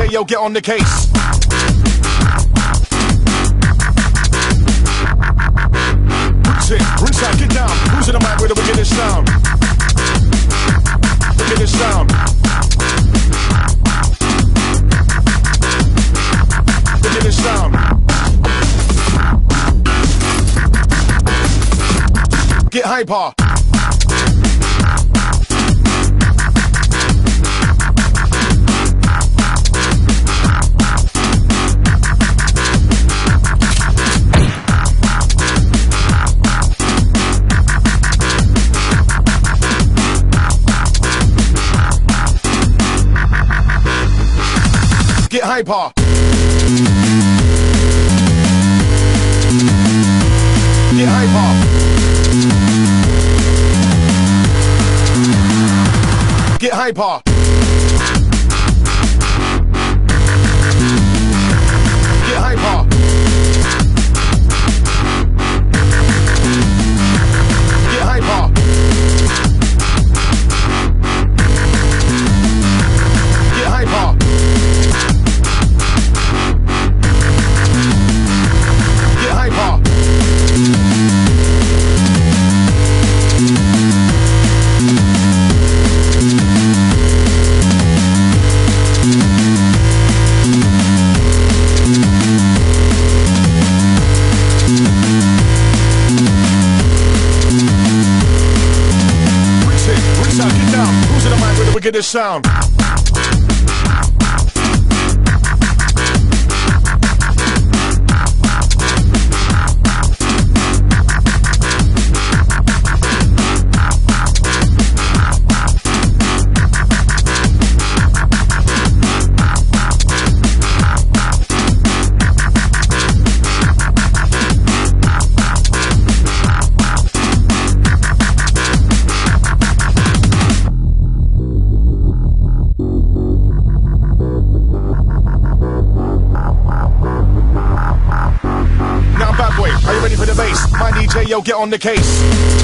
DJ, yo, get on the case. Rinse it, rinse out, get down. Who's in the mic with the wickedest sound? Wickedest sound. Wickedest sound. Get hyper. Get hyper. Get hyper. Get hyper. Get hyper. Get hyper. Get hyper. Get hyper. Rinse out, get down. Who's in the mic with the wickedest sound? Are you ready for the bass? My DJ, yo, get on the case.